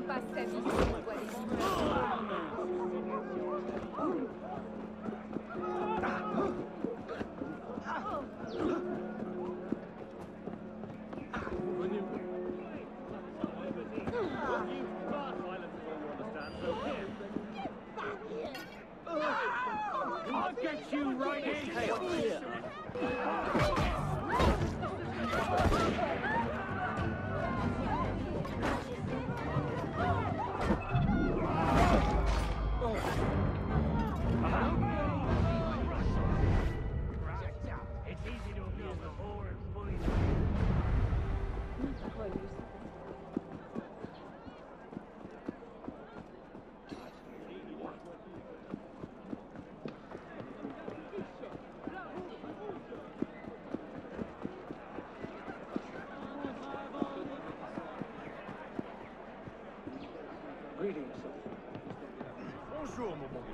passe sa vie sur une voie I'll get you right in here. It's easy to abuse the whore and bully. Greetings. Bonjour, mon bon.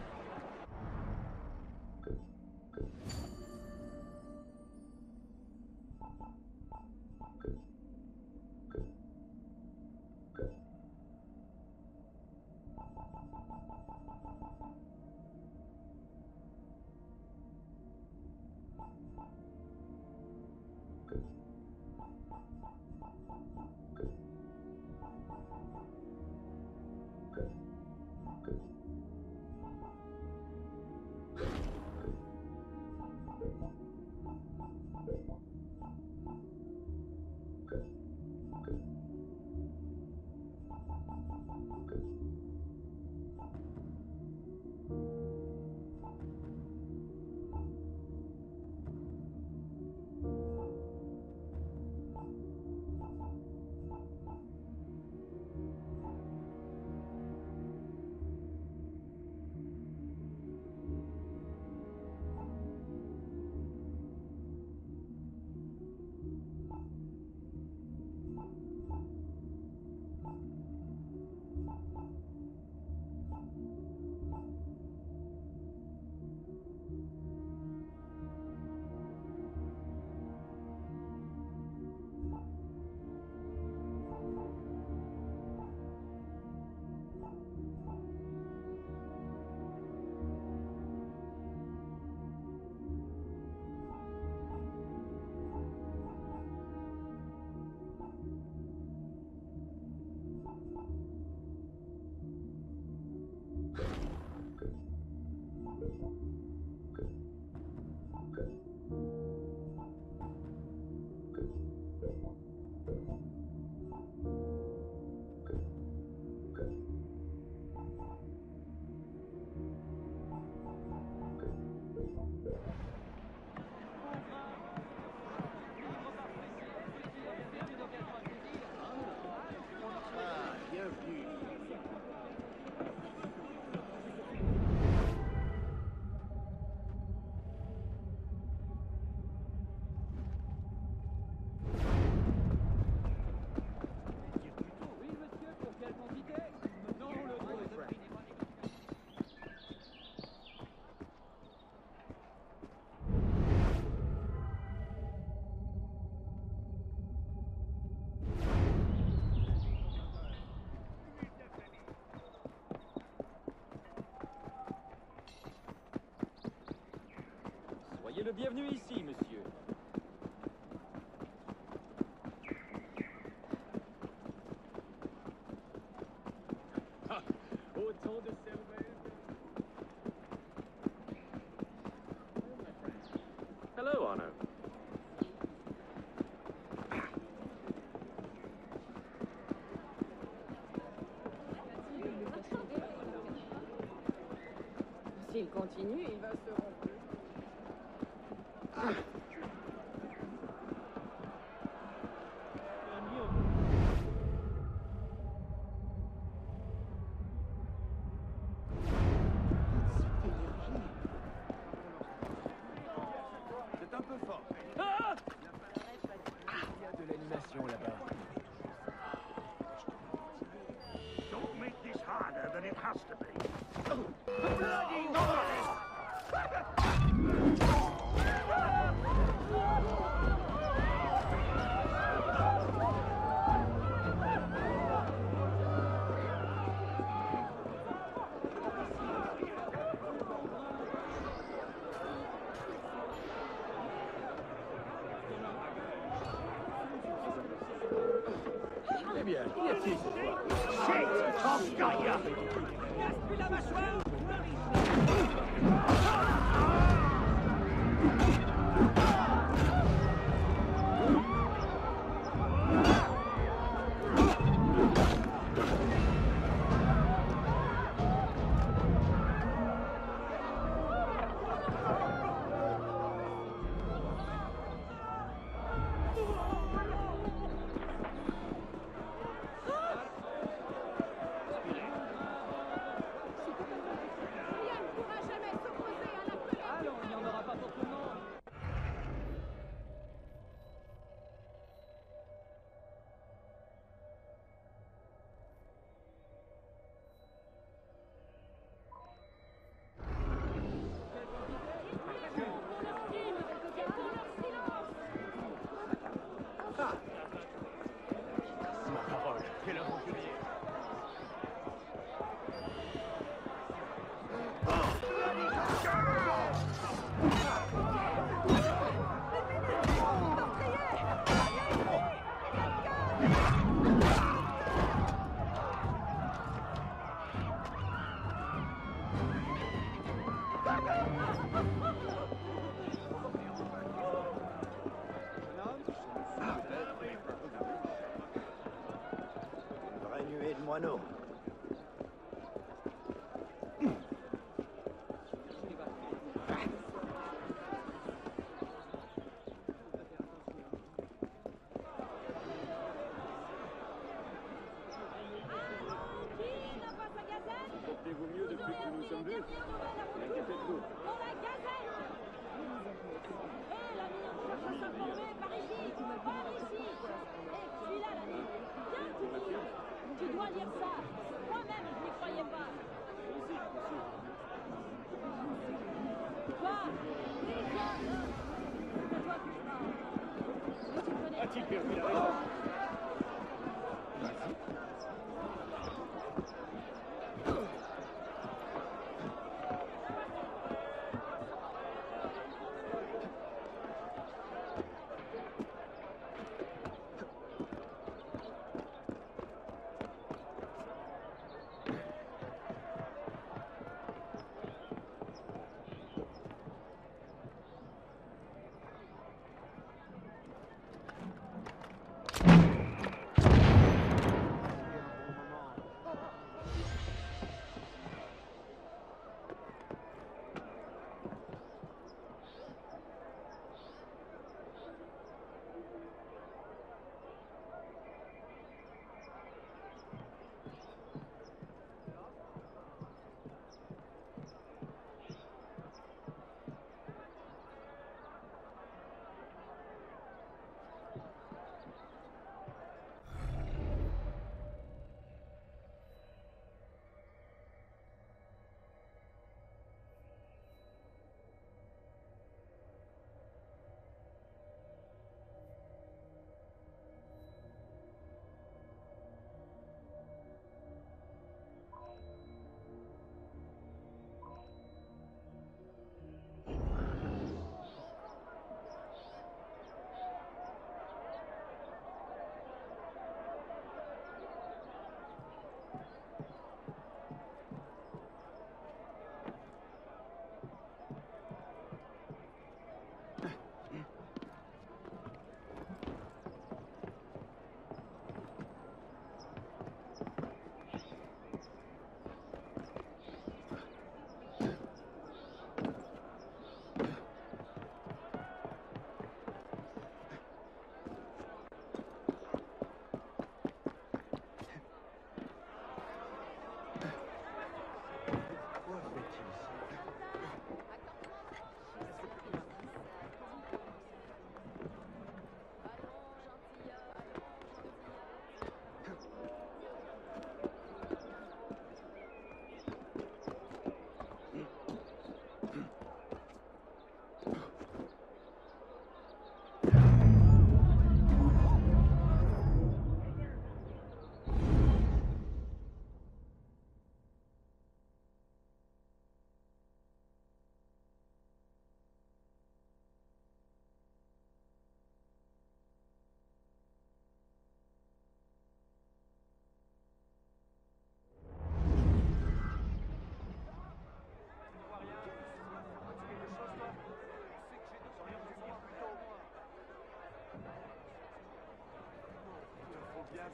Soyez le bienvenu ici, monsieur. Autant de cervelle. Hello, Arno. S'il continue, il va se rompre. C'est un peu fort. Ah! Il y a de l'animation là-bas. Don't make this harder than it has to be. Bloody noise! Eh bien, qu'y a-t-il cette fois? Shit! I've got ya! Rien ne pourra jamais s'opposer à la colère. Allons, il n'y en aura pas pour tout le monde. Ma parole, quel aventurier! Une vraie nuée de moineaux. Portez-vous mieux depuis que nous sommes vus? Que faites-vous? Dans la gazette. Hé, l'ami, on cherche à s'informer par ici. Par ici. Hé, suis-là, l'ami. Viens, tu dois lire ça. Moi-même, je n'y croyais pas. Toi, lis ça. C'est toi que je parle. Mais tu connais. A-t-il perdu la raison?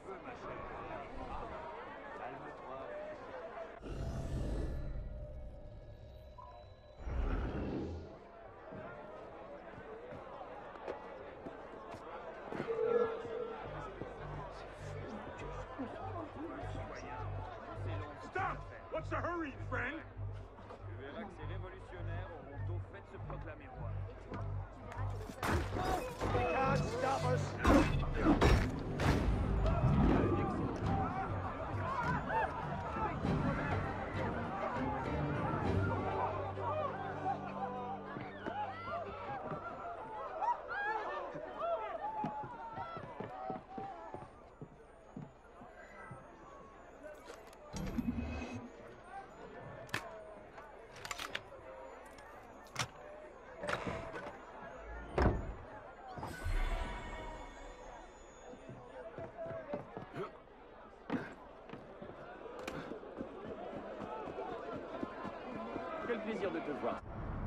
peu, ma chère. Calme-toi. Stop! What's the hurry, friend? Tu verras que ces révolutionnaires auront tôt fait de se proclamer roi. They can't stop us! Quel plaisir de te voir.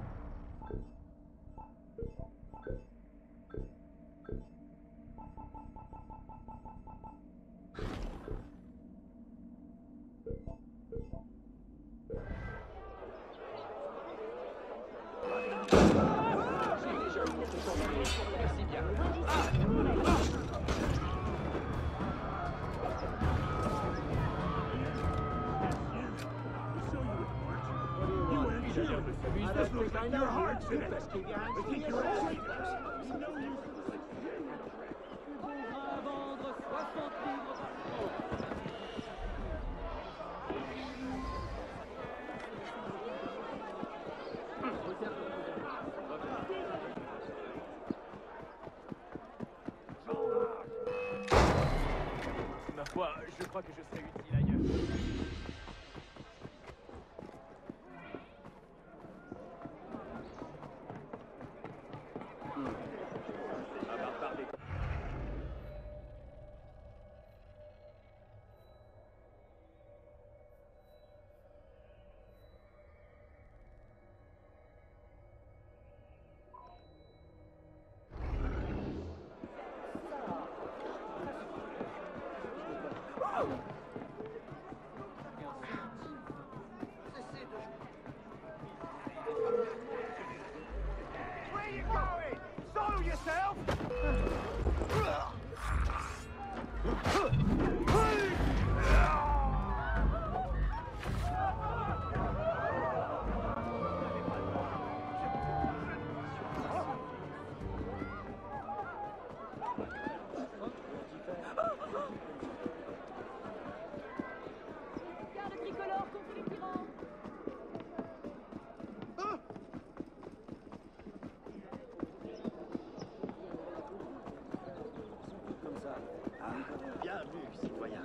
Merci bien. This looks like your heart's in it. I think you're a traitor. Ma foi, je crois que je serai utile ailleurs. Un barbare des... Where you going? Solo yourself! Garde tricolore contre les tyrans. Comme ça. Ah, bien vu, citoyen.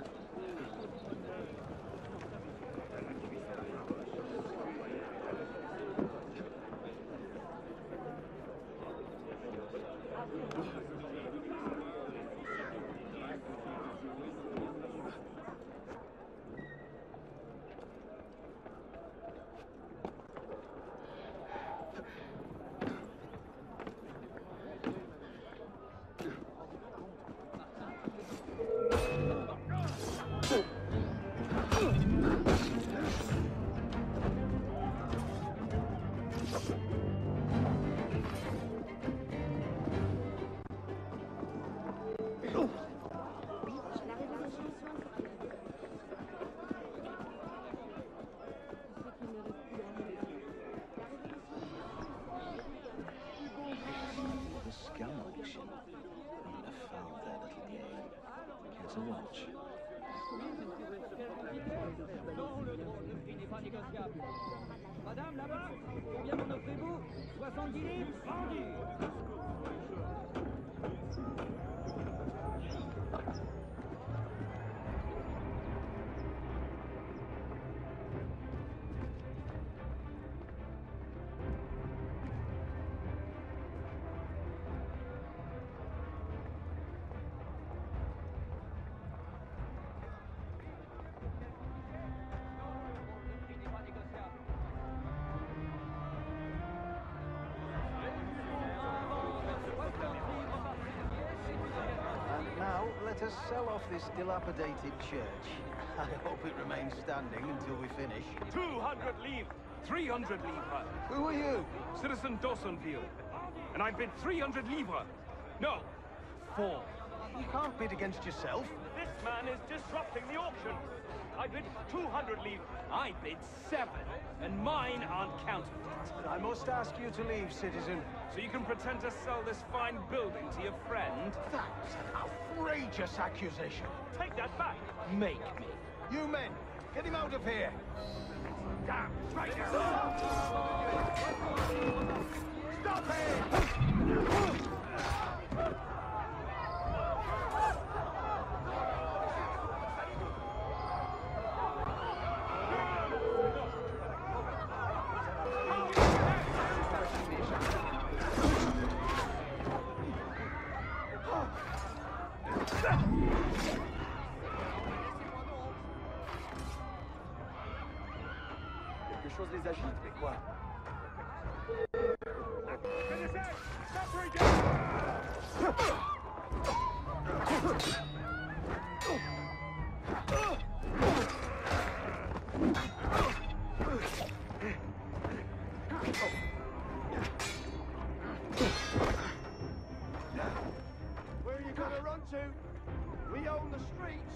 The scum auction. Not a foul, their little game. Here's a watch. Non, le drôle de prix n'est pas négociable. Madame, là-bas, combien m'en offrez-vous 70 livres vendu. to sell off this dilapidated church. I hope it remains standing until we finish. 200 livres! 300 livres! Who are you? Citizen Dawsonville. And I bid 300 livres! No! 4. You can't bid against yourself. This man is disrupting the auction! I bid 200 livres. I bid 7. And mine aren't counted. I must ask you to leave, citizen. So you can pretend to sell this fine building to your friend? That's an outrageous accusation. Take that back! Make me. You men, get him out of here. Damn traitor! Stop it! Quelque chose les agite, mais quoi? Where are you gonna run to? We own the streets.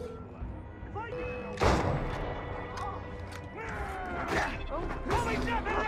Holy devil!